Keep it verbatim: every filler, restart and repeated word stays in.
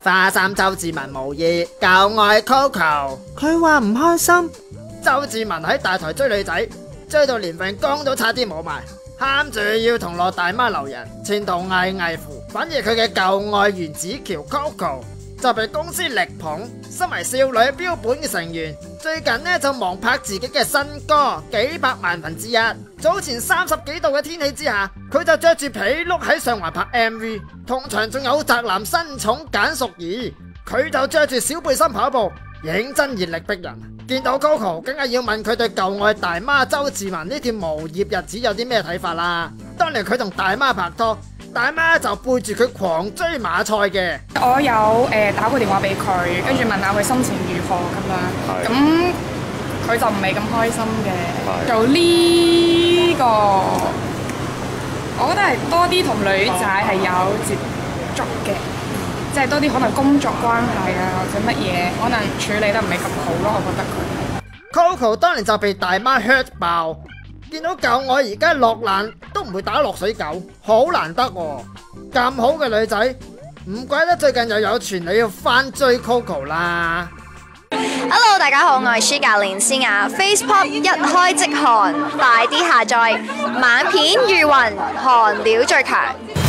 花心周志文無意舊愛 Coco， 佢話唔開心。周志文喺大台追女仔，追到連份工都差啲冇埋，喊住要同落大媽留人，前途危危乎。反而佢嘅舊愛袁子喬 Coco 就被公司力捧，身為少女標本嘅成員，最近呢就忙拍自己嘅新歌，幾百萬分之一。早前三十幾度嘅天氣之下，佢就着住皮碌喺上環拍 M V， 同場仲有宅男新寵簡淑兒，佢就着住小背心跑步，認真熱力逼人。見到 Coco， 梗係要問佢對舊愛大媽周志文呢段無業日子有啲咩睇法啦。當年佢同大媽拍拖，大媽就背住佢狂追馬賽嘅。 我有誒、呃、打過電話俾佢，跟住問下佢心情如何咁樣，咁佢就唔係咁開心嘅。做呢、這個，我覺得係多啲同女仔係有接觸嘅，即係多啲可能工作關係啊，或者乜嘢，可能處理得唔係咁好咯。我覺得佢 Coco 當年就被大媽 hurt 爆。見到舊愛而家落難都唔會打落水狗，好難得喎！咁好嘅女仔，唔怪得最近又有傳你要翻追 Coco 啦。 Hello， 大家好，我係 Sugar 連詩雅 ，Facebook 一開即韓，快啲下載，晚片如雲，韓料最強。